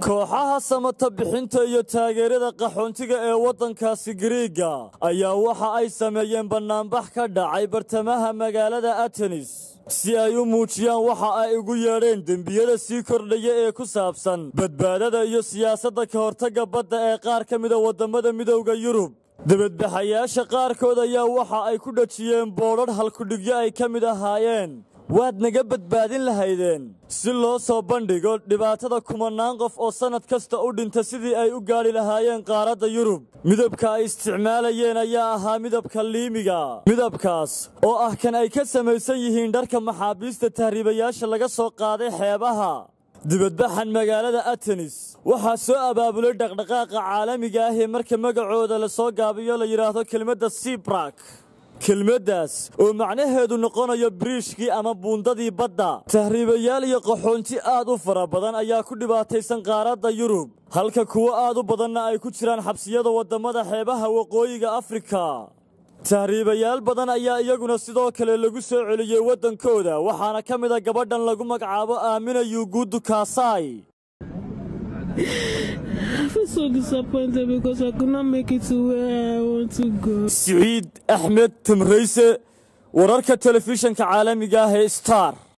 kooxaha samata bixinta iyo taageerada qaxoontiga ee waddankaasi Giriiga ayaa waxa ay sameeyeen bannaanbax ka dhacay bartamaha magaalada Athens si ay u muujiyaan waxa ay ugu yeedheen dembiyada sii kordhaya ee ku saabsan badbaadada iyo siyaasadda ka hortagga badda ee qaar ka mid ah waddamada midowga Yurub. Dibadbaxayaasha qaarkood ayaa waxa ay ku dhajiyeen boodhar halkudhigyo ay ka mid ahaayeen waad naga badbaadin lahaydeen si loo soo bandhigo dhibaatada kumanaan qof oo sanad kasta u dhinta sidii ay u gaadhi lahaayeen qaaradda Yurub. Midabka ay isticmaalayeen ayaa ahaa midabka liimiga, midabkaas oo ah kan ay ka samaysan yihiin dharka maxaabiista tahriibayaasha laga soo qaaday xeebaha. dibadbaxan magaalada Athens waxaa soo abaabulay dhaqdhaqaaqa caalamiga ah ee marka magacooda la soo gaabiyo la yiraahdo kelmadda Seabrak. kelmaddaas oo macnaheedu noqonayo biriishkii ama buundadii badda. tahriibayaal iyo qaxoonti aad u fara badan ayaa ku dhibaataysan qaaradda Yurub, halka kuwo aad u badanna ay ku jiraan xabsiyada waddamada xeebaha waqooyiga Afrika. tahriibayaal badan ayaa iyaguna sidoo kale lagu soo celiyey waddankooda, waxaana ka mid ah gabadhan lagu magacaabo Aamina Yugudu Kaasai. I feel so disappointed because I could not make it to where I want to go. Saeed Ahmed Tamreise, wararka telefishinka caalamiga ah ee Star.